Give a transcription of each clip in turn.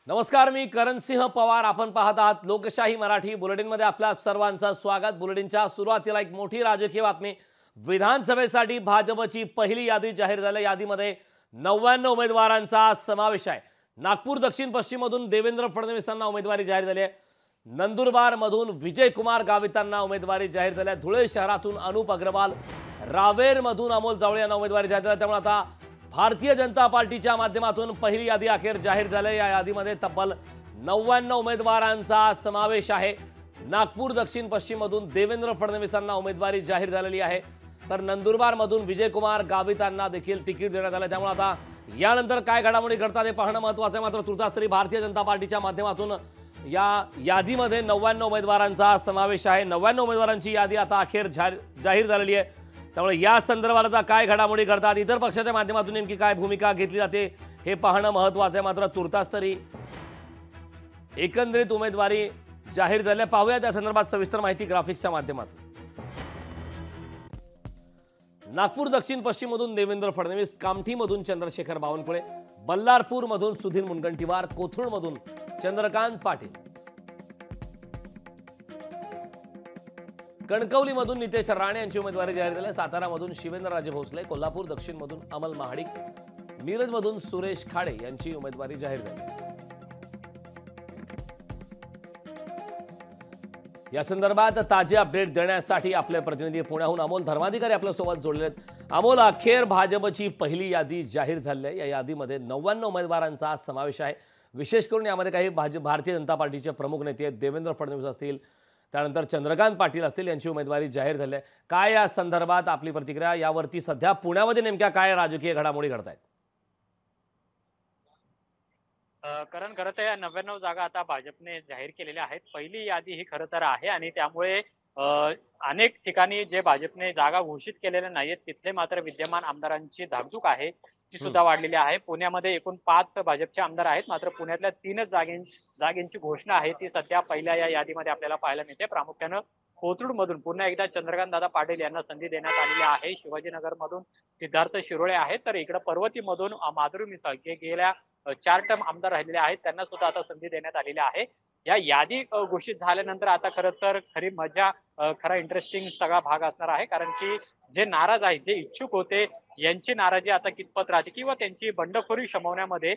नमस्कार, मी करणसिंह पवार. आपण पाहत आहात लोकशाही मराठी बुलेटिनमध्ये आपल्या सर्वांचं स्वागत. बुलेटिनच्या सुरुवातीला एक मोठी राजकीय बातमी. विधानसभेसाठी भाजपची पहिली यादी जाहीर झाली. यादीमध्ये 99 उमेदवारांचा समावेश आहे. नागपूर दक्षिण पश्चिममधून देवेंद्र फडणवीसांना उमेदवारी जाहीर झाली आहे. नंदुरबारमधून विजयकुमार गावितांना उमेदवारी जाहीर झाली आहे. धुळे शहरातून अनुप अग्रवाल, रावेरमधून अमोल जावळे यांना उमेदवारी जाहीर झाली. त्यामुळे आता भारतीय जनता पार्टीच्या माध्यमातून पहिली यादी अखेर जाहीर झाली. या यादीमध्ये तब्बल 99 उमेदवारांचा समावेश आहे. नागपूर दक्षिण पश्चिममधून देवेंद्र फडणवीसांना उमेदवारी जाहीर झालेली आहे. तर नंदुरबारमधून विजयकुमार गावितांना देखील तिकीट देण्यात आलं. त्यामुळे आता यानंतर काय घडामोडी घडतात हे पाहणं महत्त्वाचं आहे. मात्र तुर्तास तरी भारतीय जनता पार्टीच्या माध्यमातून या यादीमध्ये 99 उमेदवारांचा समावेश आहे. 99 उमेदवारांची यादी आता अखेर जाहीर झालेली आहे. त्यामुळे या संदर्भात आता काय घडामोडी घडतात, इतर पक्षाच्या माध्यमातून नेमकी काय भूमिका घेतली जाते हे पाहणं महत्त्वाचं आहे. मात्र तुर्तास तरी एकंदरीत उमेदवारी जाहीर झाल्या. पाहूया त्या संदर्भात सविस्तर माहिती ग्राफिक्सच्या माध्यमातून. नागपूर दक्षिण पश्चिममधून देवेंद्र फडणवीस, कामठीमधून चंद्रशेखर बावनकुळे, बल्लारपूरमधून सुधीर मुनगंटीवार, कोथरूडमधून चंद्रकांत पाटील, कणकवलीमधून नितेश राणे यांची उमेदवारी जाहीर झाली. सातारामधून शिवेंद्रराजे भोसले, कोल्हापूर दक्षिणमधून अमल महाडिक, मिरजमधून सुरेश खाडे यांची उमेदवारी जाहीर झाली. या संदर्भात ताजे अपडेट देण्यासाठी आपले प्रतिनिधी पुण्याहून अमोल धर्माधिकारी आपल्यासोबत जोडले आहेत. अमोल, अखेर भाजपची पहिली यादी जाहीर झाली आहे. या यादीमध्ये 99 उमेदवारांचा समावेश आहे. विशेष करून यामध्ये काही भारतीय जनता पार्टीचे प्रमुख नेते आहेत. देवेंद्र फडणवीस असतील, त्यानंतर चंद्रकांत पाटील असतील, यांची उमेदवारी जाहीर झाली आहे. काय या संदर्भात आपली प्रतिक्रिया? यावरती सध्या पुण्यामध्ये नेमक्या काय राजकीय घडामोडी घडत आहेत? कारण खरं तर या 99 जागा आता भाजपने जाहीर केलेल्या आहेत. पहिली यादी ही खरं तर आहे आणि त्यामुळे अनेक ठिकाणी जे भाजपने जागा घोषित केलेल्या नाहीत तिथले मात्र विद्यमान आमदारांची धाकधूक आहे ती सुद्धा वाढलेली आहे. पुण्यामध्ये एकूण 5 भाजपचे आमदार आहेत, मात्र पुण्यातल्या 3च जागेंची घोषणा आहे ती सध्या पहिल्या या यादीमध्ये आपल्याला पाहायला मिळते. प्रामुख्यानं कोथरूडमधून पुन्हा एकदा चंद्रकांत दादा पाटील यांना संधी देण्यात आलेली आहे. शिवाजीनगरमधून सिद्धार्थ शिरोळे आहेत, तर इकडे पर्वतीमधून माधुरी मिसाळ जे गेल्या 4 टर्म आमदार राहिलेले आहेत त्यांना सुद्धा आता संधी देण्यात आलेली आहे. या यादी घोषित झाल्यानंतर आता खरं तर खरी मजा, खरा इंटरेस्टिंग सगळा भाग असणार आहे. कारण की जे नाराज आहेत, जे इच्छुक होते, यांची नाराजी आता कितपत राहते किंवा त्यांची बंडखोरी शमवण्यामध्ये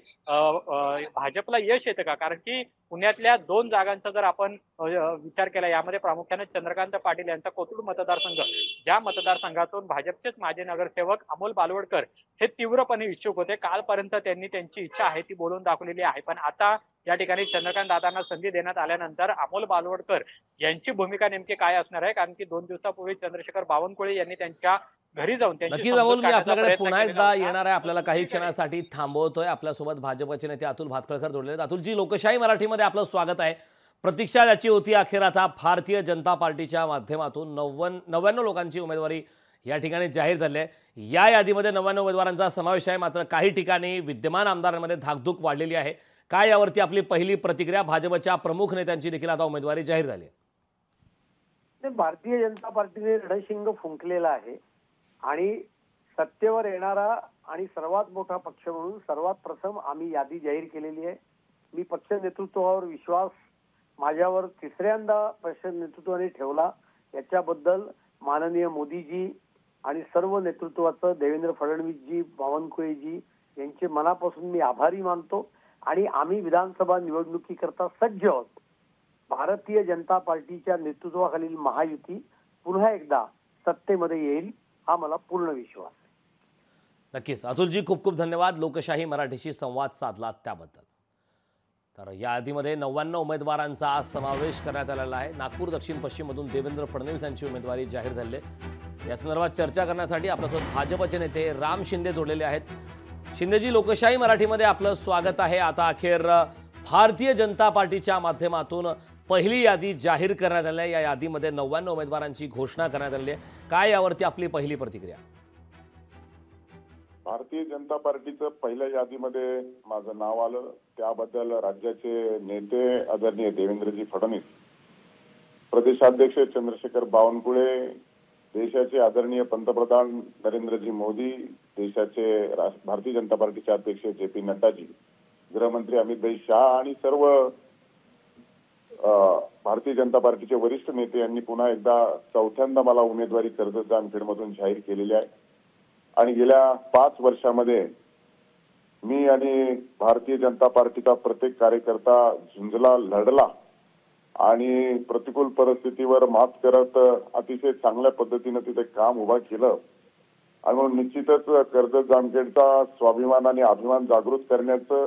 भाजपला यश येतं का? कारण की पुण्यातल्या 2 जागांचा जर आपण विचार केला, यामध्ये प्रामुख्याने चंद्रकांत पाटील यांचा कोथरूड मतदारसंघ, ज्या मतदारसंघातून भाजपचेच माजी नगरसेवक अमोल बालवडकर हे तीव्रपणे इच्छुक होते. कालपर्यंत त्यांनी त्यांची इच्छा आहे ती बोलून दाखवलेली आहे. पण आता या ठिकाणी चंद्रकांत दादांना संधी देण्यात आल्यानंतर अमोल बालवडकर यांची भूमिका नेमकी काय असणार आहे? कारण की 2 दिवसापूर्वी चंद्रशेखर बावनकुळे यांनी त्यांच्या घरी जाऊन नक्कीच अमोल, मी आपल्याकडे पुन्हा एकदा येणार आहे. आपल्याला काही क्षणासाठी थांबवतोय. आपल्यासोबत भाजपचे नेते अतुल भातखळकर जोडले आहेत. अतुलजी, लोकशाही मराठीमध्ये आपलं स्वागत आहे. प्रतीक्षा याची होती, अखेर आता भारतीय जनता पार्टीच्या माध्यमातून 99 लोकांची उमेदवारी या ठिकाणी जाहीर झाली आहे. या यादीमध्ये 99 उमेदवारांचा समावेश आहे. मात्र काही ठिकाणी विद्यमान आमदारांमध्ये धाकधूक वाढलेली आहे. काय यावरती आपली पहिली प्रतिक्रिया? भाजपच्या प्रमुख नेत्यांची देखील आता उमेदवारी जाहीर झाली आहे. भारतीय जनता पार्टीने रणशिंग फुंकलेला आहे आणि सत्तेवर येणारा आणि सर्वात मोठा पक्ष म्हणून सर्वात प्रथम आम्ही यादी जाहीर केलेली आहे. मी पक्ष नेतृत्वावर विश्वास माझ्यावर तिसऱ्यांदा पक्ष नेतृत्वाने ठेवला, याच्याबद्दल माननीय मोदीजी आणि सर्व नेतृत्वाचं, देवेंद्र फडणवीसजी, बावनकुळेजी यांचे मनापासून मी आभारी मानतो. आणि आम्ही विधानसभा निवडणुकीकरता सज्ज आहोत. भारतीय जनता पार्टीच्या नेतृत्वाखालील महायुती पुन्हा एकदा सत्तेमध्ये येईल, हा मला पूर्ण विश्वास आहे. नक्कीच अतुलजी, खूप खूप धन्यवाद लोकशाही मराठीशी संवाद साधला त्याबद्दल. तर या यादीमध्ये 99 उमेदवारांचा समावेश करण्यात आलेला आहे. नागपूर दक्षिण पश्चिममधून देवेंद्र फडणवीस यांची उमेदवारी जाहीर झाली आहे. या संदर्भात चर्चा करण्यासाठी आपल्यासोबत भाजपचे नेते राम शिंदे जोडलेले आहेत. शिंदेजी, लोकशाही मराठीमध्ये आपलं स्वागत आहे. आता अखेर भारतीय जनता पार्टीच्या माध्यमातून पहिली यादी जाहीर करण्यात आली आहे. या यादीमध्ये 99 उमेदवारांची घोषणा करण्यात आली आहे. काय यावरती आपली पहिली प्रतिक्रिया? भारतीय जनता पार्टीचं पहिल्या यादीमध्ये माझं नाव आलं, त्याबद्दल राज्याचे नेते आदरणीय देवेंद्रजी फडणवीस, प्रदेशाध्यक्ष चंद्रशेखर बावनकुळे, देशाचे आदरणीय पंतप्रधान नरेंद्रजी मोदी, देशाचे भारतीय जनता पार्टीचे अध्यक्ष जे पी नड्डाजी गृहमंत्री अमित शहा आणि सर्व भारतीय जनता पार्टीचे वरिष्ठ नेते यांनी पुन्हा एकदा चौथ्यांदा मला उमेदवारी कर्जत जामखेडमधून जाहीर केलेली आहे। आणि गेल्या 5 वर्षामध्ये मी आणि भारतीय जनता पार्टीचा प्रत्येक कार्यकर्ता झुंजला, लढला आणि प्रतिकूल परिस्थितीवर मात करत अतिशय चांगल्या पद्धतीने तिथे काम उभा केलं। आणि म्हणून निश्चितच कर्जत जामखेडचा स्वाभिमान आणि अभिमान जागृत करण्याचं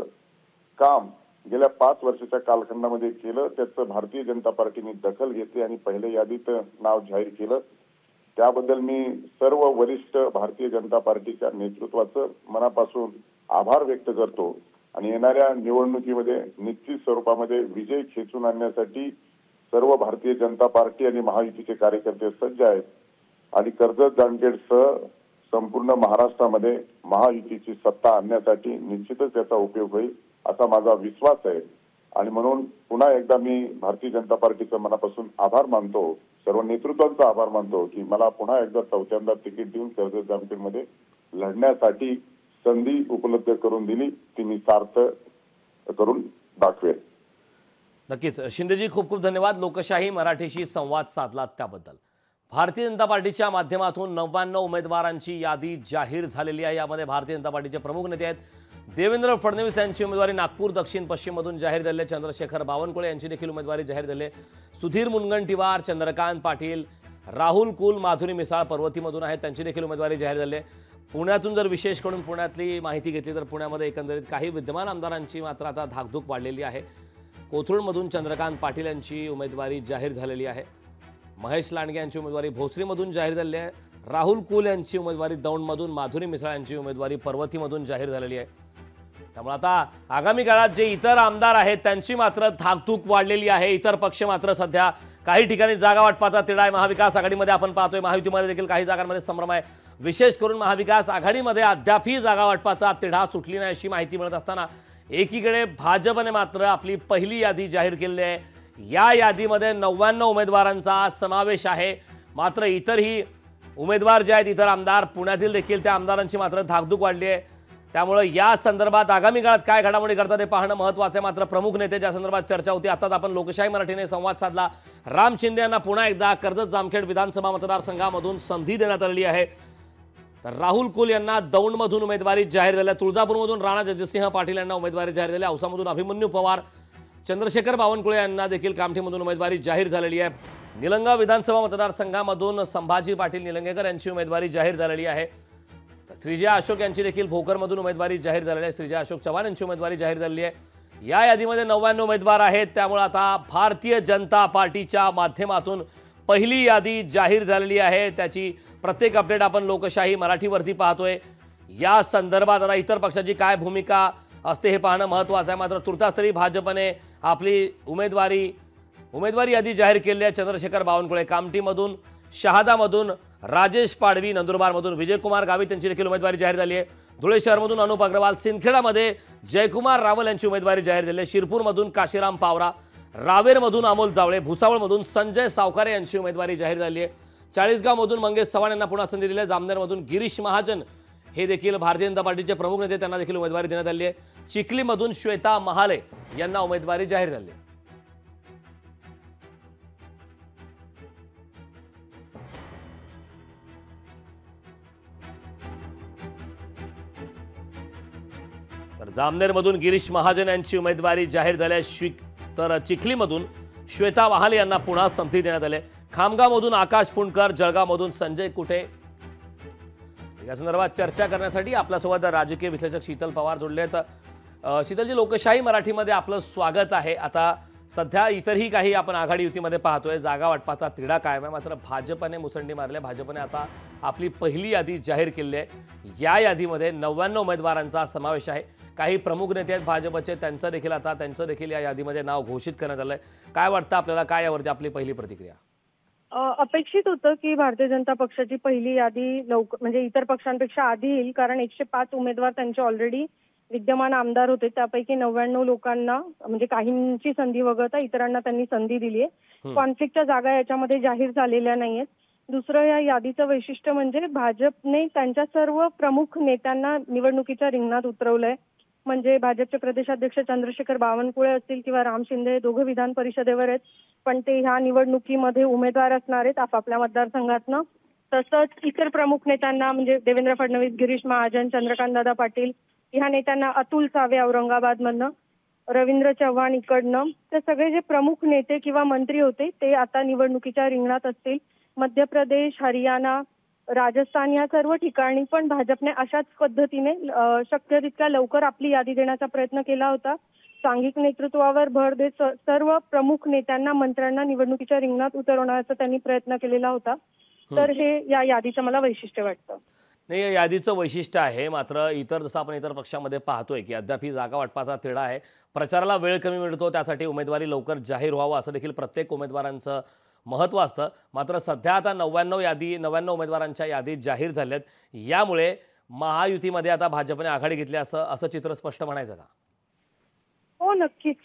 काम गेल्या 5 वर्षाच्या कालखंडामध्ये केलं। त्याचं भारतीय जनता पार्टीने दखल घेतली आणि पहिल्या यादीत नाव जाहीर केलं। त्याबद्दल मी सर्व वरिष्ठ भारतीय जनता पार्टीच्या नेतृत्वाचं मनापासून आभार व्यक्त करतो आणि येणाऱ्या निवडणुकीमध्ये निश्चित स्वरूपामध्ये विजय खेचून आणण्यासाठी सर्व भारतीय जनता पार्टी आणि महायुतीचे कार्यकर्ते सज्ज आहेत आणि कर्जत जामखेडसह संपूर्ण महाराष्ट्रामध्ये महायुतीची सत्ता आणण्यासाठी निश्चितच त्याचा उपयोग होईल असा माझा विश्वास आहे। आणि म्हणून पुन्हा एकदा मी भारतीय जनता पार्टीचा मनापासून आभार मानतो, सर्व नेतृत्वाचा आभार मानतो की मला पुन्हा एकदा चौथ्यांदा तिकीट देऊन कर्जत जामखेडमध्ये लढण्यासाठी संधी उपलब्ध करून दिली, ती मी सार्थ करून दाखवेल। नक्कीच शिंदेजी, खूप खूप धन्यवाद। लोकशाही मराठीशी संवाद साधला त्याबद्दल। भारतीय जनता पार्टीच्या माध्यमातून 99 उमेदवारांची यादी जाहीर झालेली आहे। यामध्ये भारतीय जनता पार्टीचे प्रमुख नेते आहेत देवेंद्र फडणवीस यांची उमेदवारी नागपूर दक्षिण पश्चिम मधून जाहीर झाली आहे। चंद्रशेखर बावनकुळे यांची देखील उमेदवारी जाहीर झाली आहे। सुधीर मुनगंटीवार, चंद्रकांत पाटील, राहुल कुल, माधुरी मिसाळ पर्वतीमधून आहेत, त्यांची देखील उमेदवारी जाहीर झाली आहे। पुण्यातून जर विशेष करून पुण्यातली माहिती घेतली तर पुण्यामध्ये एकंदरीत काही विद्यमान आमदारांची मात्र आता धाकधूक वाढलेली आहे। कोथरूडमधून चंद्रकांत पाटील यांची उमेदवारी जाहीर झालेली आहे। महेश लांडगे यांची उमेदवारी भोसरीमधून जाहीर झालेली आहे। राहुल कुल यांची उमेदवारी दौंडमधून, माधुरी मिसाळ यांची उमेदवारी पर्वतीमधून जाहीर झालेली आहे। त्यामुळे आता आगामी काळात जे इतर आमदार आहेत त्यांची मात्र धाकधूक वाढलेली आहे। इतर पक्ष मात्र सध्या काही ठिकाणी जागा वाटपाचा तिढा आहे। महाविकास आघाडीमध्ये आपण पाहतोय, महायुतीमध्ये देखील काही जागांमध्ये संभ्रम आहे। विशेष करून महाविकास आघाडीमध्ये अद्यापही जागा वाटपाचा तिढा सुटली नाही अशी माहिती मिळत असताना एकीकडे भाजपने मात्र आपली पहिली यादी जाहीर केली आहे। या यादीमध्ये 99 उमेदवारांचा समावेश आहे। मात्र इतरही उमेदवार जे आहेत, इतर आमदार पुण्यातील देखील त्या आमदारांची मात्र धाकधूक वाढली आहे। त्यामुळे या संदर्भात आगामी काळात काय घडामोडी घडतात हे पाहणं महत्त्वाचं आहे। मात्र प्रमुख नेते ज्या संदर्भात चर्चा होती, आताच आपण लोकशाही मराठीने संवाद साधला। राम शिंदे यांना पुन्हा एकदा कर्जत जामखेड विधानसभा मतदारसंघामधून संधी देण्यात आलेली आहे। तर राहुल कुल यांना दौंडमधून उमेदवारी जाहीर झाली आहे। तुळजापूरमधून राणा जगजितसिंह पाटील यांना उमेदवारी जाहीर झाली आहे। औसामधून अभिमन्यू पवार, चंद्रशेखर बावनकुळे यांना देखील कामठीमधून उमेदवारी जाहीर झालेली आहे। निलंगा विधानसभा मतदारसंघामधून संभाजी पाटील निलंगेकर यांची उमेदवारी जाहीर झालेली आहे। श्रीजया अशोक यांची देखील भोकरमधून उमेदवारी जाहीर झालेली आहे। श्रीजया अशोक चव्हाण यांची उमेदवारी जाहीर झालेली आहे। या यादीमध्ये 99 उमेदवार आहेत। त्यामुळे आता भारतीय जनता पार्टीच्या माध्यमातून पहिली यादी जाहीर झालेली आहे। त्याची प्रत्येक अपडेट आपण लोकशाही मराठीवरती पाहतोय। या संदर्भात आता इतर पक्षाची काय भूमिका असते हे पाहणं महत्त्वाचं आहे। मात्र तुर्तास तरी भाजपने आपली उमेदवारी यादी जाहीर केली आहे। चंद्रशेखर बावनकुळे कामठीमधून, शहादामधून राजेश पाडवी, नंदुरबारमधून विजयकुमार गावित यांची देखील उमेदवारी जाहीर झाली आहे। धुळे शहरमधून अनुप अग्रवाल, सिंदखेडामध्ये जयकुमार रावल यांची उमेदवारी जाहीर झाली आहे। शिरपूरमधून काशीराम पावरा, रावेरमधून अमोल जावळे, भुसावळमधून संजय सावकारे यांची उमेदवारी जाहीर झाली आहे। चाळीसगावमधून मंगेश चव्हाण यांना पुन्हा संधी दिली आहे। जामनेरमधून गिरीश महाजन हे देखील भारतीय जनता पार्टीचे प्रमुख नेते, त्यांना देखील उमेदवारी देण्यात आली आहे। चिखलीमधून श्वेता महाले यांना उमेदवारी जाहीर झाली आहे। तर जामनेरमधून गिरीश महाजन यांची उमेदवारी जाहीर झाली आहे। तर चिखलीमधून श्वेता महाले यांना पुन्हा संधी देण्यात आली आहे। खामगावमधून आकाश फुंडकर, जळगावमधून संजय कुटे। या संदर्भात चर्चा करण्यासाठी आपल्यासोबत राजकीय विश्लेषक शीतल पवार जोडले आहेत। शीतलजी, लोकशाही मराठीमध्ये आपलं स्वागत आहे। आता सध्या इतरही काही आपण आघाडी युतीमध्ये पाहतोय, जागा वाटपाचा तिढा कायम आहे। मात्र भाजपने मुसंडी मारली, भाजपने आता आपली पहिली यादी जाहीर केली आहे। या यादीमध्ये 99 उमेदवारांचा समावेश आहे। काही प्रमुख नेते आहेत भाजपचे, त्यांचं देखील या यादीमध्ये नाव घोषित करण्यात आलंय। काय वाटतं आपल्याला, काय यावरती आपली पहिली प्रतिक्रिया? अपेक्षित होतं की भारतीय जनता पक्षाची पहिली यादी म्हणजे इतर पक्षांपेक्षा आधी येईल, कारण 105 उमेदवार त्यांचे ऑलरेडी विद्यमान आमदार होते। त्यापैकी 99 लोकांना म्हणजे काहींची संधी वगळता इतरांना त्यांनी संधी दिली आहे। कॉन्फ्लिक्टच्या जागा याच्यामध्ये जाहीर झालेल्या नाहीयेत। दुसरं, या यादीचं वैशिष्ट्य म्हणजे भाजपने त्यांच्या सर्व प्रमुख नेत्यांना निवडणुकीच्या रिंगणात उतरवलंय। म्हणजे भाजपचे प्रदेशाध्यक्ष चंद्रशेखर बावनकुळे असतील किंवा राम शिंदे हे दोघं विधान परिषदेवर आहेत, पण ते ह्या निवडणुकीमध्ये उमेदवार असणार आहेत आपापल्या मतदारसंघातनं. तसंच इतर प्रमुख नेत्यांना म्हणजे देवेंद्र फडणवीस, गिरीश महाजन, चंद्रकांतदादा पाटील ह्या नेत्यांना, अतुल सावे औरंगाबादमधनं, रवींद्र चव्हाण इकडनं, ते सगळे जे प्रमुख नेते किंवा मंत्री होते ते आता निवडणुकीच्या रिंगणात असतील. मध्य प्रदेश, हरियाणा, राजस्थान या सर्व ठिकाणी पण भाजपने अशाच पद्धतीने शक्य तितक्या लवकर आपली यादी देण्याचा प्रयत्न केला होता. सांघिक नेतृत्वावर भर देत सर्व प्रमुख नेत्यांना, मंत्र्यांना निवडणुकीच्या रिंगणात उतरवण्याचा त्यांनी प्रयत्न केलेला होता. तर हे या यादीचं मला वैशिष्ट्य वाटतं. नाही, या यादीचं वैशिष्ट्य आहे. मात्र जसं आपण इतर पक्षामध्ये पाहतोय की अद्याप ही जागा वाटपाचा तिढा आहे. प्रचाराला वेळ कमी मिळतो, त्यासाठी उमेदवारी लवकर जाहीर व्हावं असं देखील प्रत्येक उमेदवारांचं महत्त्व असतं. मात्र सध्या आता 99 उमेदवारांच्या यादीत जाहीर झाल्यात. यामुळे महायुतीमध्ये आता भाजपने आघाडी घेतली असं चित्र स्पष्ट म्हणायचं का? हो, नक्कीच.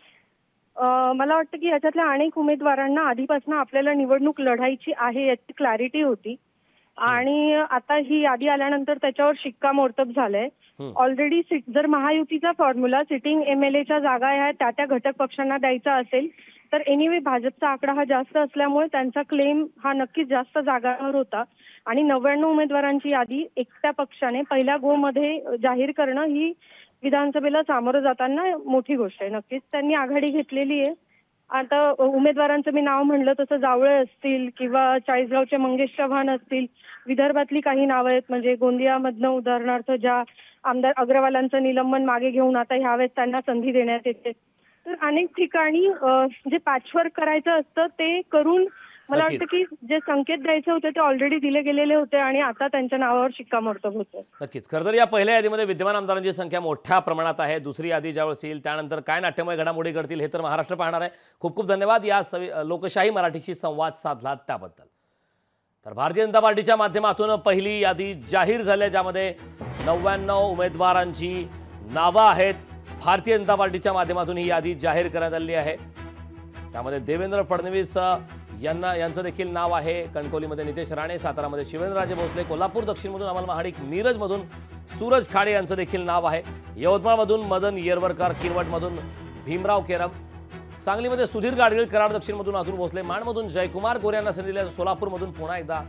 मला वाटतं की याच्यातल्या अनेक उमेदवारांना आधीपासून आपल्याला निवडणूक लढायची आहे याची क्लॅरिटी होती आणि आता ही यादी आल्यानंतर त्याच्यावर शिक्कामोर्तब झालंय. ऑलरेडी जर महायुतीचा फॉर्म्युला सिटिंग MLAच्या जागा ह्या त्या घटक पक्षांना द्यायचा असेल तर एनिवे भाजपचा आकडा हा जास्त असल्यामुळे त्यांचा क्लेम हा नक्कीच जास्त जागांवर होता आणि 99 उमेदवारांची यादी एकट्या पक्षाने पहिल्या गोमध्ये जाहीर करणं ही विधानसभेला सामोरं जाताना मोठी गोष्ट आहे. नक्कीच त्यांनी आघाडी घेतलेली आहे. आता उमेदवारांचं मी नाव म्हणलं तसं जावळे असतील किंवा चाळीसगावचे मंगेश चव्हाण असतील, विदर्भातली काही नावं आहेत म्हणजे गोंदियामधनं उदाहरणार्थ ज्या आमदार अग्रवालांचं निलंबन मागे घेऊन आता ह्यावेळेस त्यांना संधी देण्यात येते. तर अनेक ठिकाणी जे पॅचवर्क करायचं असतं ते करून मला वाटतं की जे संकेत द्यायचे होते ते ऑलरेडी दिले गेलेले होते आणि आता त्यांच्या नावावर शिक्कामोर्तब होतं. नक्कीच. खरं तर या पहिल्या यादीमध्ये विद्यमान आमदारांची संख्या मोठ्या प्रमाणात आहे. दुसरी यादी ज्यावेळेस येईल त्यानंतर काय नाट्यमय घडामोडी घडतील हे तर महाराष्ट्र पाहणार आहे. खूप खूप धन्यवाद या लोकशाही मराठीशी संवाद साधला त्याबद्दल. तर भारतीय जनता पार्टीच्या माध्यमातून पहिली यादी जाहीर झाली ज्यामध्ये 99 उमेदवारांची नावं आहेत. भारतीय जनता पार्टीच्या माध्यमातून ही यादी जाहीर करण्यात आली आहे. त्यामध्ये देवेंद्र फडणवीस यांचं देखील नाव आहे. कणकवलीमध्ये नितेश राणे, सातारामध्ये शिवेंद्रराजे भोसले, कोल्हापूर दक्षिणमधून अमल महाडिक, मिरजमधून सूरज खाडे यांचं देखील नाव आहे. यवतमाळमधून मदन येरवडकर, किनवटमधून भीमराव केरम, सांगलीमध्ये सुधीर गाडगीळ, कराड दक्षिणमधून अतुल भोसले, माणमधून जयकुमार गोरे यांना संधी दिली. सोलापूरमधून पुन्हा एकदा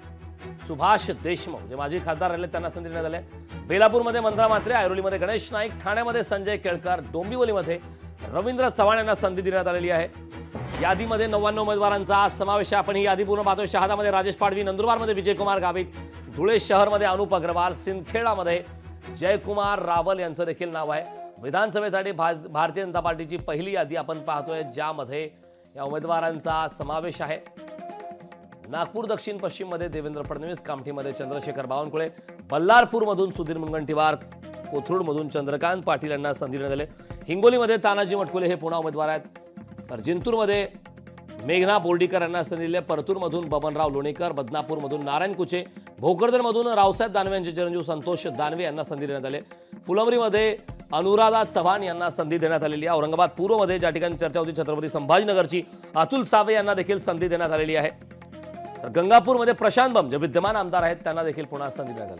सुभाष देशमुख जे माजी खासदार राहिले त्यांना संधी देण्यात आली. बेलापूरमध्ये मंत्रा म्हात्रे, ऐरोलीमध्ये गणेश नाईक, ठाण्यामध्ये संजय केळकर, डोंबिवलीमध्ये रवींद्र चव्हाण यांना संधी देण्यात आलेली आहे. यादीमध्ये 99 उमेदवारांचा समावेश आहे. आपण ही यादी पूर्ण पाहतोय. शहादामध्ये राजेश पाडवी, नंदुरबारमध्ये विजयकुमार गावित, धुळे शहरमध्ये अनुप अग्रवाल, सिंदखेडामध्ये जयकुमार रावल यांचं देखील नाव आहे. विधानसभेसाठी भारतीय जनता पार्टीची पहिली यादी आपण पाहतोय ज्यामध्ये या उमेदवारांचा समावेश आहे. नागपूर दक्षिण पश्चिममध्ये देवेंद्र फडणवीस, कामठीमध्ये चंद्रशेखर बावनकुळे, बल्लारपूरमधून सुधीर मुनगंटीवार, कोथरूडमधून चंद्रकांत पाटील यांना संधी देण्यात आली. हिंगोलीमध्ये तानाजी मटकुले हे पुन्हा उमेदवार आहेत. तर जिंतूरमध्ये मेघना बोर्डीकर यांना संधी दिली. परतूरमधून बबनराव लोणीकर, बदनापूरमधून नारायण कुचे, भोकरदनमधून रावसाहेब दानवे यांचे चिरंजीव संतोष दानवे यांना संधी देण्यात आली. फुलंब्रीमध्ये अनुराधा चव्हाण यांना संधी देण्यात आलेली आहे. औरंगाबाद पूर्वमध्ये ज्या ठिकाणी चर्चा होती छत्रपती संभाजीनगरची, अतुल सावे यांना देखील संधी देण्यात आलेली आहे. तर गंगापूरमध्ये प्रशांत बम जे विद्यमान आमदार आहेत त्यांना देखील पुन्हा संधी देण्यात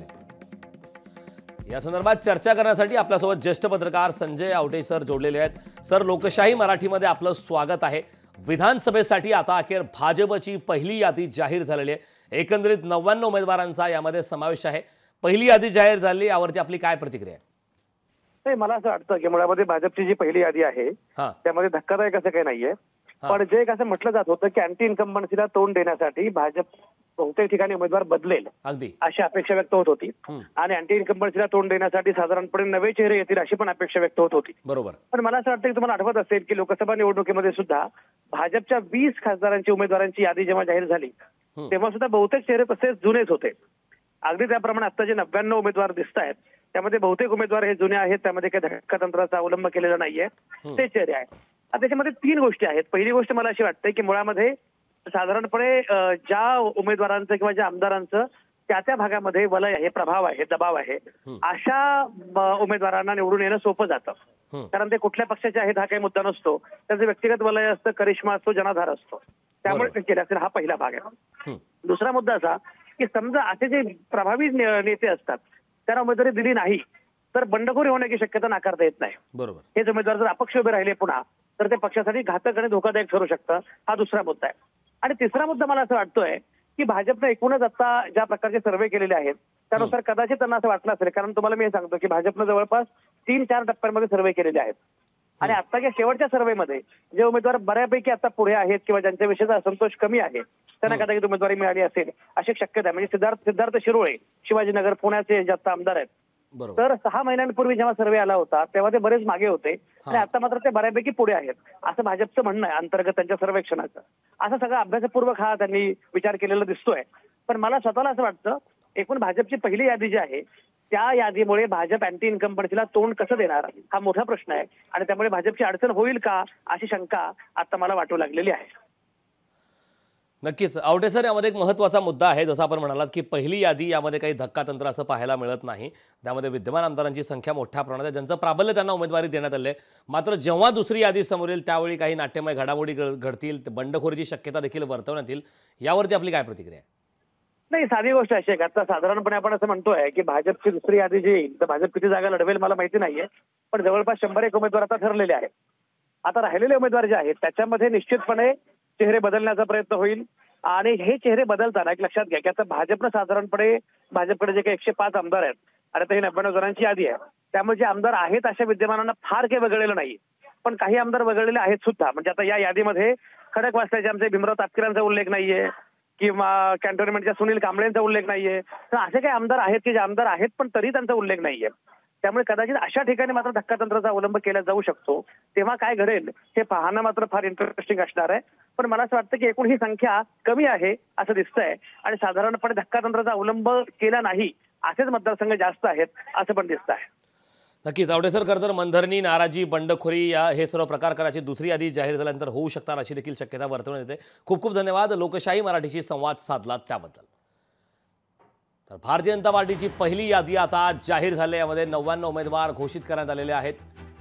आली. या संदर्भात चर्चा करण्यासाठी आपल्यासोबत ज्येष्ठ पत्रकार संजय आवटे सर जोडलेले आहेत. सर, लोकशाही मराठीमध्ये आपलं स्वागत आहे. विधानसभेसाठी आता अखेर भाजपची पहिली यादी जाहीर झालेली आहे. एकंदरीत 99 उमेदवारांचा यामध्ये समावेश आहे. पहिली यादी जाहीर झाली, यावरती आपली काय प्रतिक्रिया आहे? नाही, मला असं वाटतं की मुळामध्ये भाजपची जी पहिली यादी आहे त्यामध्ये धक्कादायक असं काही नाहीये. पण जे एक असं म्हटलं जात होतं की अँटी इन्कम्बन्सीला तोंड देण्यासाठी भाजप बहुतेक ठिकाणी उमेदवार बदलेल अशी अपेक्षा व्यक्त होत होती आणि अँटी इन्कम्बन्सीला तोंड देण्यासाठी साधारणपणे नवे चेहरे येतील अशी पण अपेक्षा व्यक्त होत होती. बरोबर. पण मला असं वाटतं की तुम्हाला आठवत असेल की लोकसभा निवडणुकीमध्ये सुद्धा भाजपच्या 20 खासदारांची उमेदवारांची यादी जेव्हा जाहीर झाली तेव्हा सुद्धा बहुतेक चेहरे तसेच जुनेच होते. अगदी त्याप्रमाणे आता जे 99 उमेदवार दिसत आहेत त्यामध्ये बहुतेक उमेदवार हे जुने आहेत. त्यामध्ये काही धक्कातंत्राचा अवलंब केलेला नाहीये, ते चेहरे आहेत. आता त्याच्यामध्ये 3 गोष्टी आहेत. पहिली गोष्ट मला अशी वाटते की मुळामध्ये साधारणपणे ज्या उमेदवारांचं किंवा ज्या आमदारांचं त्या भागामध्ये वलय आहे, प्रभाव आहे, दबाव आहे, अशा उमेदवारांना निवडून येणं सोपं जातं. कारण ते कुठल्या पक्षाचे आहेत हा काही मुद्दा नसतो. त्यांचं व्यक्तिगत वलय असतं, करिश्मा असतो, जनाधार असतो. त्यामुळे ते केलं असेल, हा पहिला भाग आहे. दुसरा मुद्दा असा की समजा असे जे प्रभावी नेते असतात त्यांना उमेदवारी दिली नाही तर बंडखोरी होण्याची शक्यता नाकारता येत नाही. बरोबर. हेच उमेदवार जर अपक्ष उभे राहिले पुन्हा तर ते पक्षासाठी घातक आणि धोकादायक ठरू शकतं. हा दुसरा मुद्दा आहे. आणि तिसरा मुद्दा मला असं वाटतोय की भाजपनं एकूणच आता ज्या प्रकारचे सर्वे केलेले आहेत त्यानुसार कदाचित त्यांना असं वाटलं असेल, कारण तुम्हाला मी हे सांगतो की भाजपनं जवळपास 3-4 टप्प्यांमध्ये सर्वे केलेले आहेत आणि आत्ताच्या शेवटच्या सर्वेमध्ये जे उमेदवार बऱ्यापैकी आता पुढे आहेत किंवा ज्यांच्याविषयीचा असंतोष कमी आहे त्यांना कदाचित उमेदवारी मिळाली असेल अशी शक्यता आहे. म्हणजे सिद्धार्थ शिरोळे शिवाजीनगर पुण्याचे जे आता आमदार आहेत बरोबर. तर 6 महिन्यांपूर्वी जेव्हा सर्वे आला होता तेव्हा ते बरेच मागे होते आणि आता मात्र ते बऱ्यापैकी पुढे आहेत असं भाजपचं म्हणणं आहे अंतर्गत त्यांच्या सर्वेक्षणाचं. असा सगळा अभ्यासपूर्वक हा त्यांनी विचार केलेला दिसतोय. पण मला स्वतःला असं वाटतं एकूण भाजपची पहिली यादी जी आहे त्या यादीमुळे भाजप अँटी इन्कम्बन्सीला तोंड कसं देणार हा मोठा प्रश्न आहे आणि त्यामुळे भाजपची अडचण होईल का अशी शंका आता मला वाटू लागलेली आहे. नक्कीच आवटे सर, यामध्ये एक महत्त्वाचा मुद्दा आहे. जसं आपण म्हणालात की पहिली यादी यामध्ये काही धक्कातंत्र असं पाहायला मिळत नाही. त्यामध्ये विद्यमान आमदारांची संख्या मोठ्या प्रमाणात आहे, ज्यांचं प्राबल्य त्यांना उमेदवारी देण्यात आली आहे. मात्र जेव्हा दुसरी यादी समोर येईल त्यावेळी काही नाट्यमय घडामोडी घडतील, बंडखोरीची शक्यता देखील वर्तवण्यात येईल. यावरती आपली काय प्रतिक्रिया आहे? नाही, साधी गोष्ट अशी आहे की आता साधारणपणे आपण असं म्हणतोय की भाजपची दुसरी यादी जी येईल तर भाजप किती जागा लढवेल मला माहिती नाहीये, पण जवळपास 101 उमेदवार आता ठरलेले आहेत. आता राहिलेले उमेदवार जे आहेत त्याच्यामध्ये निश्चितपणे चेहरे बदलण्याचा प्रयत्न होईल आणि हे चेहरे बदलताना एक लक्षात घ्या की आता भाजपनं साधारणपणे भाजपकडे जे काही 105 आमदार आहेत आणि आता ही 99 जणांची यादी आहे त्यामुळे जे आमदार आहेत अशा विद्यमानांना फार काही वगळलेलं नाही, पण काही आमदार वगळलेले आहेत सुद्धा. म्हणजे आता या यादीमध्ये खडकवासल्याचे आमचे भीमराव तापकीरांचा उल्लेख नाहीये किंवा कॅन्टोन्मेंटच्या सुनील कांबळेंचा उल्लेख नाहीये. तर असे काही आमदार आहेत की जे आमदार आहेत पण तरी त्यांचा उल्लेख नाहीये. त्यामुळे कदाचित अशा ठिकाणी मात्र धक्कातंत्राचा अवलंब केला जाऊ शकतो. तेव्हा काय घडेल हे पाहणं मात्र फार इंटरेस्टिंग असणार आहे. पण मला असं वाटतं की एकूण ही संख्या कमी आहे असं दिसतंय आणि साधारणपणे धक्कातंत्राचा अवलंब केला नाही असेच मतदारसंघ जास्त आहेत असं पण दिसत आहे. नक्कीच आवटे सर, खरं तर मनधरणी, नाराजी, बंडखोरी हे सर्व प्रकार करायची दुसरी यादी जाहीर झाल्यानंतर होऊ शकतात अशी देखील शक्यता वर्तवण्यात येते. खूप खूप धन्यवाद लोकशाही मराठीशी संवाद साधलात त्याबद्दल. तर भारतीय जनता पार्टीची पहिली यादी आता जाहीर झाली. यामध्ये 99 उमेदवार घोषित करण्यात आलेले आहेत.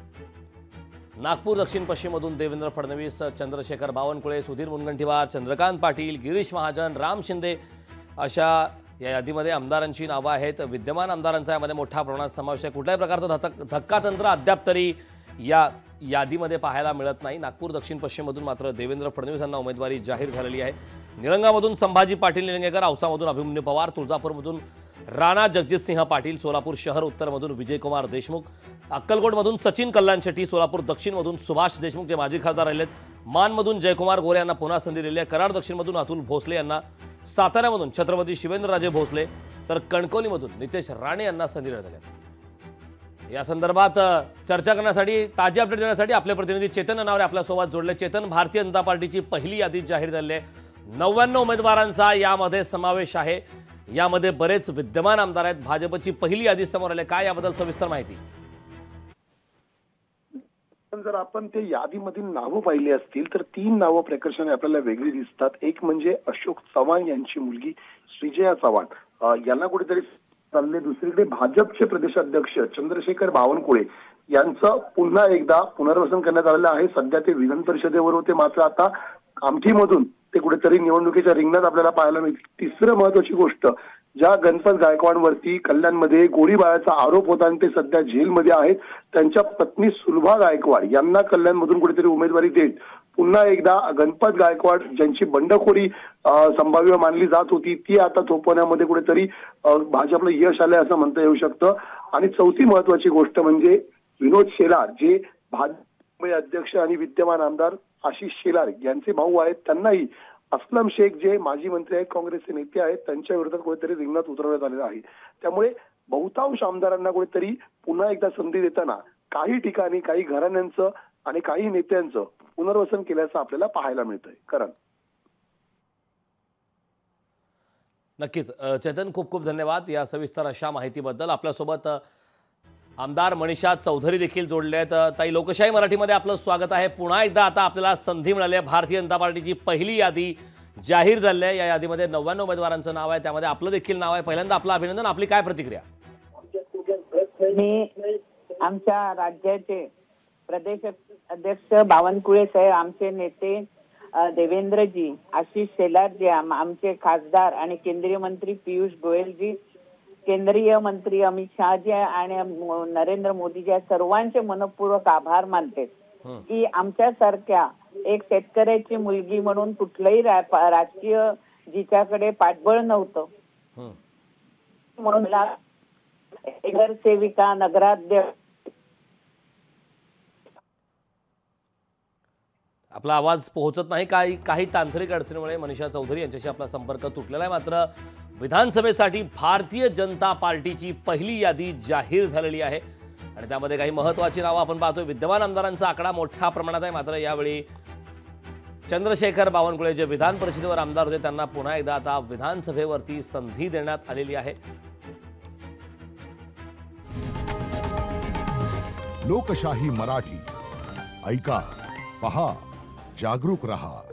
नागपूर दक्षिण पश्चिममधून देवेंद्र फडणवीस, चंद्रशेखर बावनकुळे, सुधीर मुनगंटीवार, चंद्रकांत पाटील, गिरीश महाजन, राम शिंदे अशा या यादीमध्ये आमदारांची नावं आहेत. विद्यमान आमदारांचा यामध्ये मोठ्या प्रमाणात समावेश आहे. कुठल्याही प्रकारचं धक्कातंत्र अद्याप तरी या यादीमध्ये पाहायला मिळत नाही. नागपूर दक्षिण पश्चिममधून मात्र देवेंद्र फडणवीस यांना उमेदवारी जाहीर झालेली आहे. निलंगामधून संभाजी पाटील निलंगेकर, औसामधून अभिमन्यू पवार, तुळजापूरमधून राणा जगजितसिंह पाटील, सोलापूर शहर उत्तरमधून विजयकुमार देशमुख, अक्कलकोटमधून सचिन कल्याण शेट्टी, सोलापूर दक्षिणमधून सुभाष देशमुख जे माजी खासदार राहिलेत, मानमधून जयकुमार गोरे यांना पुन्हा संधी दिली आहे, कराड दक्षिणमधून अतुल भोसले यांना, साताऱ्यामधून छत्रपती शिवेंद्रराजे भोसले तर कणकवलीमधून नितेश राणे यांना संधी देण्यात आली आहे. या संदर्भात चर्चा करण्यासाठी, ताजी अपडेट देण्यासाठी आपले प्रतिनिधी चेतन नावरे आपल्यासोबत जोडले. चेतन, भारतीय जनता पार्टीची पहिली यादी जाहीर झाली आहे. 99 उमेदवारांचा यामध्ये समावेश आहे. यामध्ये बरेच विद्यमान आमदार आहेत. भाजपची पहिली यादी समोर आली. काय याबद्दल सविस्तर माहिती? पण जर आपण ते यादीमधील नावं पाहिली असतील तर 3 नावं प्रकर्षाने आपल्याला वेगळी दिसतात. एक म्हणजे अशोक चव्हाण यांची मुलगी श्रीजया चव्हाण यांना कुठेतरी चालले. दुसरीकडे भाजपचे प्रदेशाध्यक्ष चंद्रशेखर बावनकुळे यांचं पुन्हा एकदा पुनर्वसन करण्यात आलेलं आहे. सध्या ते विधान परिषदेवर होते, मात्र आता कामठीमधून ते कुठेतरी निवडणुकीच्या रिंगणात आपल्याला पाहायला मिळते. तिसरं महत्वाची गोष्ट, ज्या गणपत गायकवाडवरती कल्याणमध्ये गोळीबाराचा आरोप होता आणि ते सध्या जेलमध्ये आहेत, त्यांच्या पत्नी सुलभा गायकवाड यांना कल्याणमधून कुठेतरी उमेदवारी देत पुन्हा एकदा गणपत गायकवाड ज्यांची बंडखोरी संभाव्य मानली जात होती ती आता थोपवण्यामध्ये कुठेतरी भाजपला यश आलंय असं म्हणता येऊ शकतं. आणि चौथी महत्वाची गोष्ट म्हणजे विनोद शेलार जे भाजप अध्यक्ष आणि विद्यमान आमदार आशिष शेलार यांचे भाऊ आहेत, त्यांनाही असलम शेख जे माजी मंत्री आहेत, काँग्रेसचे नेते आहेत, त्यांच्या विरोधात कुठेतरी रिंगणात उतरवण्यात आलेलं आहे. त्यामुळे बहुतांश आमदारांना कुठेतरी पुन्हा एकदा संधी देताना काही ठिकाणी काही घराण्यांचं आणि काही नेत्यांचं पुनर्वसन केल्याचं आपल्याला पाहायला मिळतंय. करण, नक्कीच चेतन, खूप खूप धन्यवाद या सविस्तर अशा माहितीबद्दल. आपल्यासोबत आमदार मनीषा चौधरी देखील जोडले आहेत. ताई, लोकशाही मराठीमध्ये आपलं स्वागत आहे. पुन्हा एकदा आता आपल्याला संधी मिळाली आहे. भारतीय जनता पार्टीची पहिली यादी जाहीर झाली आहे. या यादीमध्ये 99 उमेदवारांचं नाव आहे, त्यामध्ये आपलं देखील नाव आहे. पहिल्यांदा आपलं अभिनंदन. आपली काय प्रतिक्रिया? मी आमच्या राज्याचे प्रदेश अध्यक्ष बावनकुळे साहेब, आमचे नेते देवेंद्रजी, आशिष शेलारजी, आमचे खासदार आणि केंद्रीय मंत्री पियुष गोयलजी केंद्रीय मंत्री अमित शहाजी आणि नरेंद्र मोदीजी या सर्वांचे मनपूर्वक आभार मानते की आमच्यासारख्या एक शेतकऱ्याची मुलगी म्हणून कुठलंही राजकीय जिच्याकडे पाठबळ नव्हतं म्हणून मला नगरसेविका नगराध्यक्ष आपला आवाज पोहोचत नाही, काही तांत्रिक अडचणीमुळे मनीषा चौधरी यांच्याशी आपला संपर्क तुटलेला आहे। मात्र विधानसभेसाठी भारतीय जनता पार्टीची पहिली यादी जाहीर झालेली आहे आणि त्यामध्ये काही महत्त्वाची नावं आपण पाहतोय। विद्यमान आमदारांचा आकडा मोठ्या प्रमाणात आहे, मात्र यावेळी चंद्रशेखर बावनकुळे जे विधान परिषदेवर आमदार होते त्यांना पुन्हा एकदा आता विधानसभेवरती संधी देण्यात आलेली आहे। लोकशाही मराठी ऐका, पहा, जागरूक रहा।